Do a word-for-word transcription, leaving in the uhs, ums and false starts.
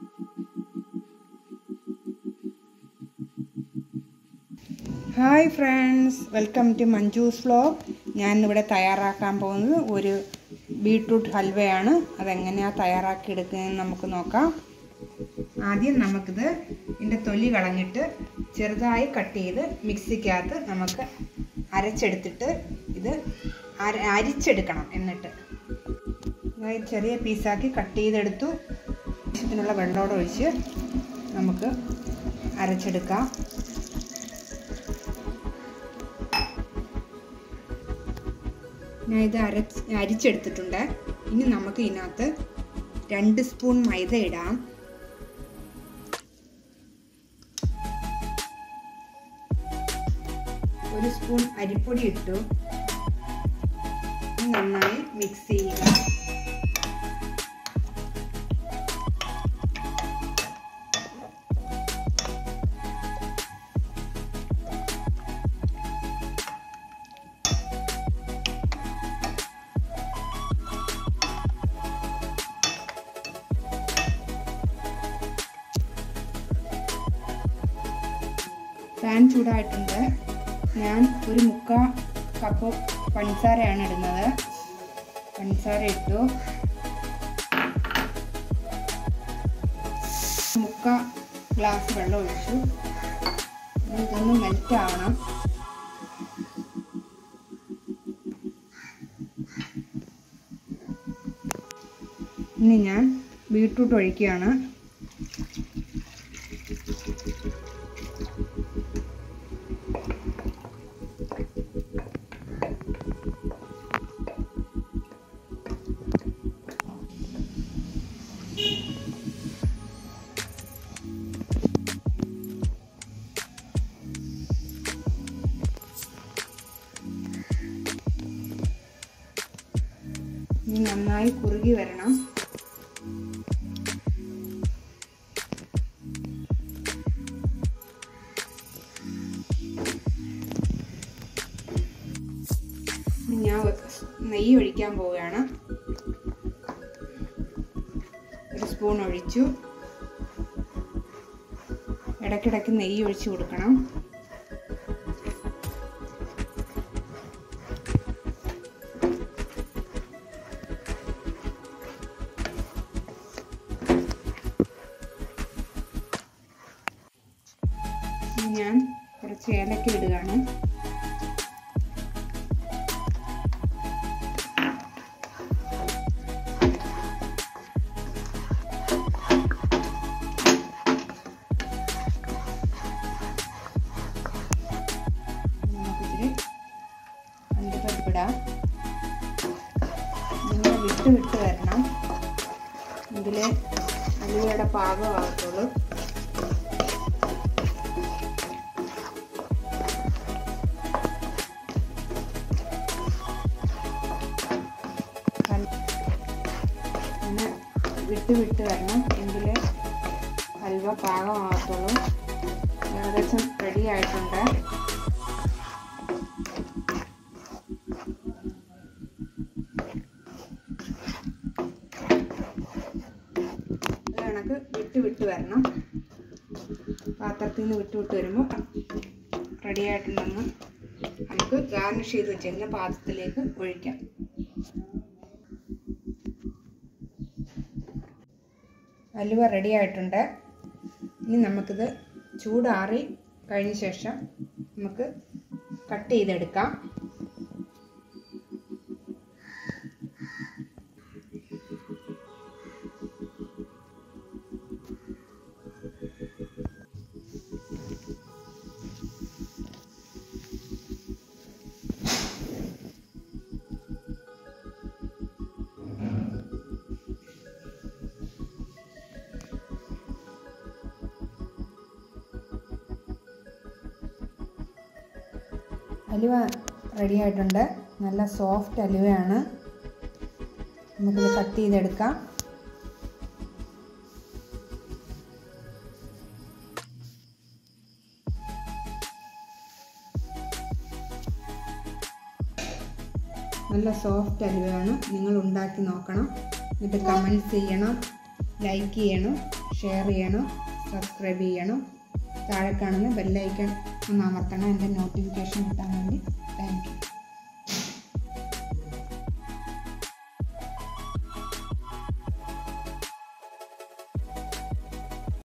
Hi friends, welcome to Manju's vlog. ഞാൻ ഇവിടെ തയ്യാറാക്കാൻ പോകുന്നത് ഒരു ബീട്രൂട്ട് ഹൽവയാണ്. അതെങ്ങനെയാണ് തയ്യാറാക്കി എടുക്കുന്നതെന്ന് നമുക്ക് നോക്കാം. ആദ്യം നമുക്കിത് ഇതിൻ്റെ തൊലി കളഞ്ഞിട്ട് ചെറുതായി കട്ട് ചെയ്ത് മിക്സിക്കകത്ത് നമുക്ക് അരച്ചെടുത്തിട്ട് ഇത് അര അരിച്ചെടുക്കണം. എന്നിട്ട് ചെറിയ പീസാക്കി കട്ട് ചെയ്തെടുത്തു. ആവശ്യത്തിനുള്ള വെള്ളത്തോടെ ഒഴിച്ച് നമുക്ക് അരച്ചെടുക്കാം. ഞാൻ ഇത് അരച്ച് അരിച്ചെടുത്തിട്ടുണ്ട്. ഇനി നമുക്ക് ഇതിനകത്ത് രണ്ട് സ്പൂൺ മൈദ ഇടാം. ഒരു സ്പൂൺ അരിപ്പൊടി ഇട്ടു. നന്നായി മിക്സ് ചെയ്യുക. പാൻ ചൂടായിട്ടുണ്ട്. ഞാൻ ഒരു മുക്കാൽ കപ്പ് പഞ്ചസാരയാണ് ഇടുന്നത്. പഞ്ചസാര ഇട്ടു. മുക്കാൽ ഗ്ലാസ് വെള്ളം ഒഴിച്ചു. ഇതൊന്ന് മെൽറ്റ് ആവണം. ഇനി ഞാൻ ബീട്രൂട്ട് ഒഴിക്കുകയാണ്. ഇനി നന്നായി കുറുകി വരണം. ഞാൻ നെയ്യ് ഒഴിക്കാൻ പോവുകയാണ്. ഒരു സ്പൂൺ ഒഴിച്ചു. ഇടയ്ക്കിടയ്ക്ക് നെയ്യ് ഒഴിച്ചു കൊടുക്കണം. ഞാൻ കുറച്ച് ഏലക്ക ഇടുകയാണ്. നമുക്കിതിൽ അണ്ടിപ്പരിപ്പിടാം. നിങ്ങൾ വിട്ട് വിട്ട് വരണം. ഇതിൽ അലുവയുടെ പാകമാകത്തുള്ളൂ. വിട്ട് വിട്ട് വരണം. എങ്കിലേ ഹൽവ പാകമാകത്തുള്ളൂ. ഏകദേശം റെഡി ആയിട്ടുണ്ട്. കണക്ക് വിട്ട് വിട്ട് വരണം. പാത്രത്തിൽ നിന്ന് വിട്ട് വിട്ട് വരുമ്പോൾ റെഡി ആയിട്ടുണ്ടെന്ന് നമുക്ക് ഗാർണിഷ് ചെയ്ത് വെച്ചിരുന്ന പാത്രത്തിലേക്ക് ഒഴിക്കാം. ഹലുവ റെഡി ആയിട്ടുണ്ട്. ഇനി നമുക്കിത് ചൂടാറി കഴിഞ്ഞ ശേഷം നമുക്ക് കട്ട് ചെയ്തെടുക്കാം. ഹലുവ റെഡി ആയിട്ടുണ്ട്. നല്ല സോഫ്റ്റ് ഹലുവയാണ്. നമുക്കിത് കട്ട് ചെയ്തെടുക്കാം. നല്ല സോഫ്റ്റ് ഹലുവയാണ്. നിങ്ങൾ ഉണ്ടാക്കി നോക്കണം. എന്നിട്ട് കമൻറ്റ്സ് ചെയ്യണം. ലൈക്ക് ചെയ്യണം, ഷെയർ ചെയ്യണം, സബ്സ്ക്രൈബ് ചെയ്യണം. താഴെ കാണുന്ന ബെല്ലൈക്കൺ ഒന്ന് അമർത്തണം എൻ്റെ നോട്ടിഫിക്കേഷൻ കിട്ടാൻ വേണ്ടി. Thank U.